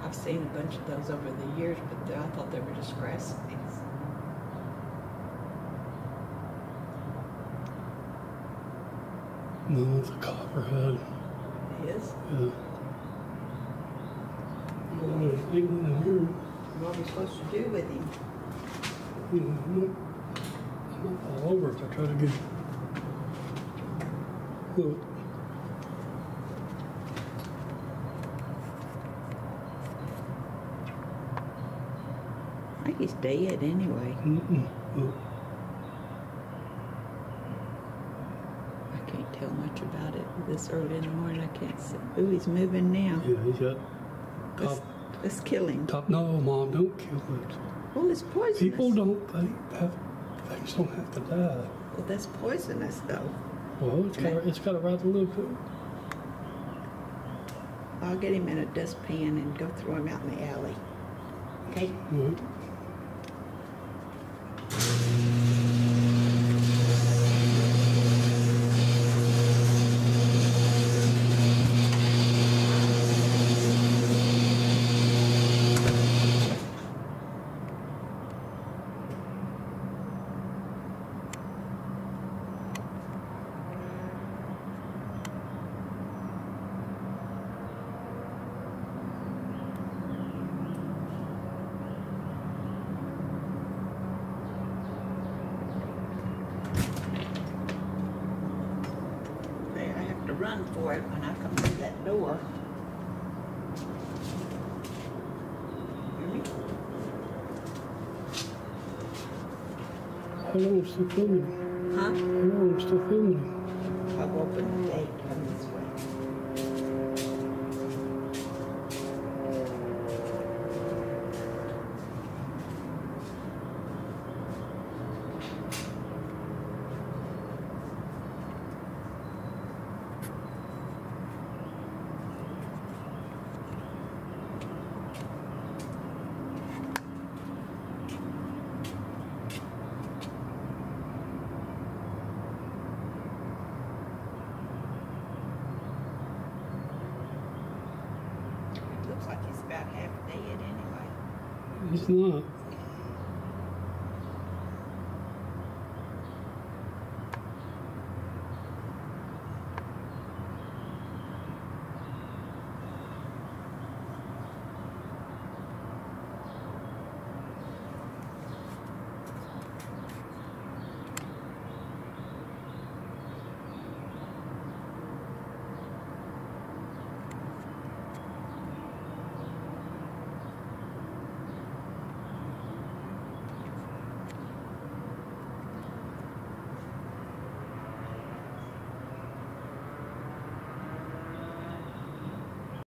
I've seen a bunch of those over the years, but I thought they were just grass snakes. No, it's a copperhead. It is? Yeah. Oh, there's England in here. What are we supposed to do with him? I'm not all over it. I try to get. Look. I think he's dead anyway. Look. I can't tell much about it this early in the morning. I can't see. Ooh, he's moving now. Yeah, he's got top. Let's kill him. No, Mom, don't kill it. Well, it's poisonous. People don't things don't have to die. Well, that's poisonous, though. Well, it's got a right to live too. I'll get him in a dustpan and go throw him out in the alley. Okay? Right. Run for it when I come through that door. Hear me? How long is still filming? Huh? How long is still filming? I'll open the gate. Come this way. Looks like he's about half dead anyway. He's not.